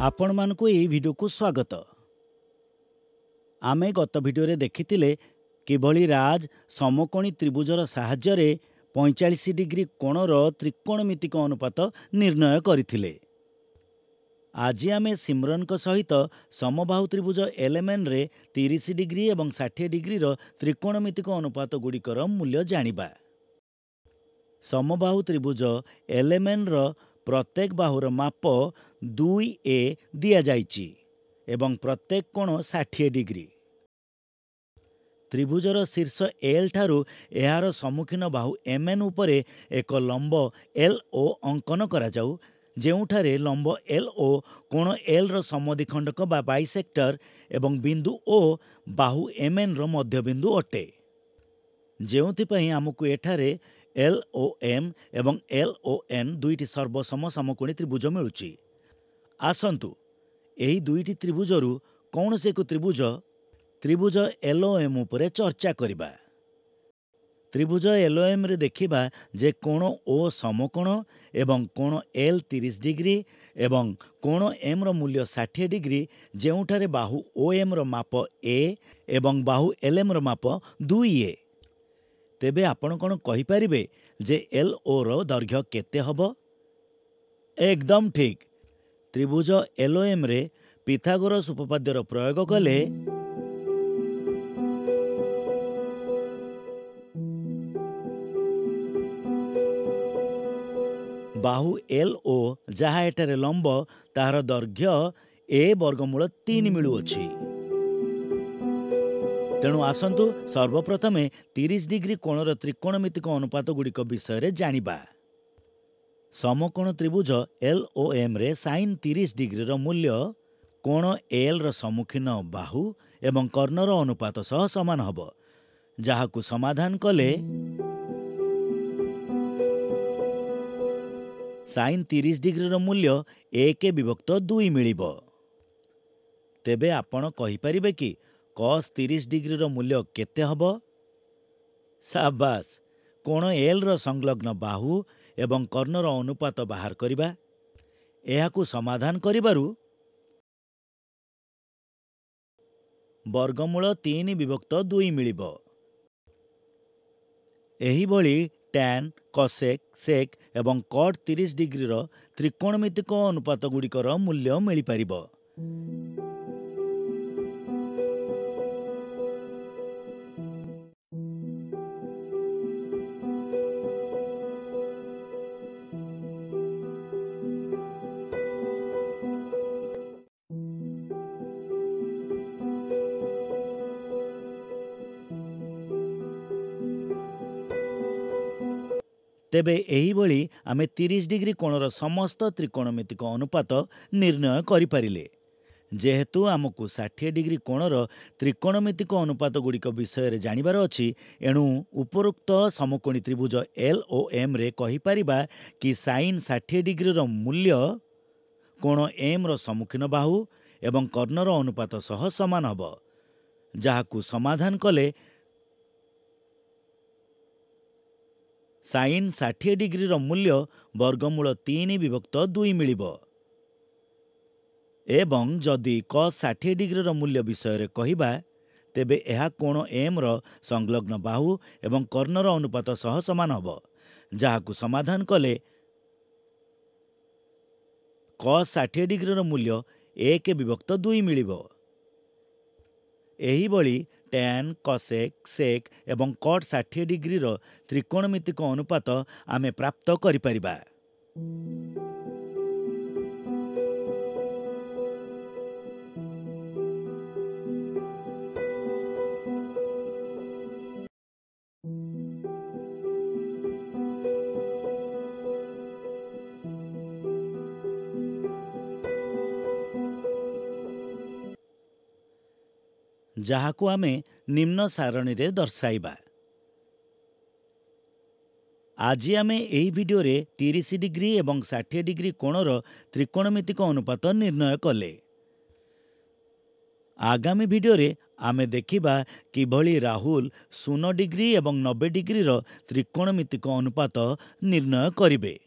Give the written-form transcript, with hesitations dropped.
आपण मानकु एई वीडियो को स्वागत। आमे गत वीडियो रे देखिथिले किभଳି राज समकोणी त्रिभुजर साहाय्य 45 डिग्री कोणर त्रिकोणमितिक अनुपात निर्णय करथिले। आज आमे सिमरन को सहित समबाहु त्रिभुज एलएमएन रे 30 डिग्री एवं 60 डिग्री रो त्रिकोणमितिक अनुपात गुड़िकर मूल्य जानिबा। समबाहु त्रिभुज एलएमएन रो प्रत्येक बाहुर माप 2a दिया जाइछि एवं प्रत्येक कोण 60 डिग्री। त्रिभुजर शीर्ष एल ठारू एहार सम्मुखीन बाहु एमएन उपरे एक लंब एलओ अंकन करा जाऊ, जेउठारे लंब एलओ कोण एल रो समद्विखंडक बा बाइसेक्टर एवं बिंदु ओ बाहु एमएन रो मध्यबिंदु अटे। जेउथिपई आमको एठारे एलओएम एवं एलओएन दुईटी सर्वसम समकोणी त्रिभुज मिलुची। आसंतु एही दुईटी त्रिभुजरू कौन से एक त्रिभुज एलओएम उपरे चर्चा करिबा। त्रिभुज एलओएम रे देखिबा जे कोण ओ समकोण एवं कोण एल 30 डिग्री एवं कोण एम रो मूल्य 60 डिग्री, जेउठारे बाहु ओएम रो माप ए एवं बाहु एलएम रो माप 2a। तेबे आपण कोन कहि परिबे जे एलओ रो दैर्घ्य केते हबो? एकदम ठीक। त्रिभुज एलओएम रे पिथागोरस उपपाद्यर प्रयोग कले बाहु एलओ जहा एटारे लंब तार दैर्घ्य ए वर्गमूल 3 मिलुअछि। तेणु आसंतु सर्वप्रथमे 30 डिग्री कोणर त्रिकोणमितिक अनुपात गुड़िक विषय रे जानिबा। समकोण त्रिभुज एलओएम रे साइन 30 डिग्री रो मूल्य कोण एल रो सम्मुखीन बाहु एवं कर्णर अनुपात सह समान हबो, जहाकु समाधान कले साइन 30 डिग्री रो मूल्य 1/2 मिलिबो। तेबे आपण कहि परिबे कि कॉस 30 डिग्री रो मूल्य केते हबो? शाबाश। कोण एल रो संलग्न बाहु एवं कर्णर अनुपात बाहर करिबा। एहाकु समाधान करिबारु वर्गमूल 3/2 मिलिबो। एही भली टैन, कोसेक, सेक एवं कॉट 30 डिग्री रो त्रिकोणमितिक अनुपात गुड़िकर मूल्य मिली परिबो। तेबे एही भली आमे 30 डिग्री कोणर समस्त त्रिकोणमितिक अनुपात निर्णय करि परिले। जेहेतु आमको 60 डिग्री कोणर त्रिकोणमितिक अनुपात गुड़िक विषय रे जानिबार अछि, एणु उपरोक्त समकोणी त्रिभुज एलओएम रे कहि परिबा कि साइन 60 डिग्री रो मूल्य कोण एम रो सम्मुखीन बाहु एवं कर्णर अनुपात सह समान हबो, जहाकु समाधान कले साइन 60 डिग्री रो मूल्य वर्गमूल 3/2 मिलिबो। एवं जदि कॉस 60 डिग्री रो मूल्य विषय रे कहिबा, तेबे एहा कोण एम रो संलग्न बाहु एवं कर्णर अनुपात सह समान हबो, जहाकु समाधान कले कॉस 60 डिग्री रो मूल्य 1/2 मिलिबो। एही भली टैन, कोसेक, सेक एवं कॉट 60 डिग्री रो त्रिकोणमितिक अनुपात आमे प्राप्त करि परिबा। जहाकु आमे निम्न सारणी रे दर्शाइबा। आज आमे एही वीडियो रे 30 डिग्री एवं 60 डिग्री कोणर त्रिकोणमितिक अनुपात निर्णय कले। आगामी वीडियो रे आमे देखिबा किभଳି राहुल 0 डिग्री एवं 90 डिग्री रो त्रिकोणमितिक अनुपात निर्णय करिबे।